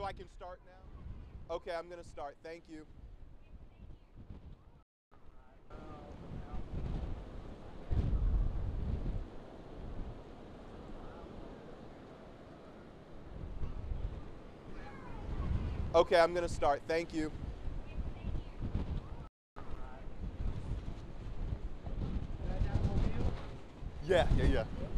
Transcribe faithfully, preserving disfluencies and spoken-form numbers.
I can start now? Okay, I'm going to start. Thank you. Okay, I'm going to start. Thank you. Yeah, yeah, yeah.